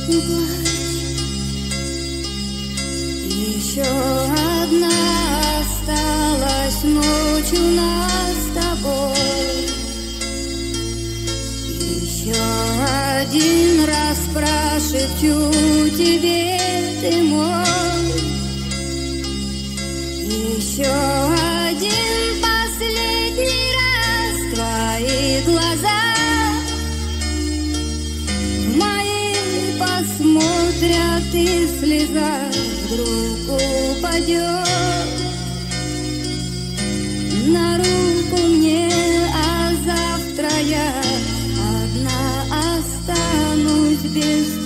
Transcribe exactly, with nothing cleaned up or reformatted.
не плачь. Еще одна осталась ночь у нас с тобой. Еще один раз прошепчу тебе, ты мой. Еще один последний раз твои глаза в мои посмотрят, и слеза вдруг упадет на руку мне, а завтра я одна останусь без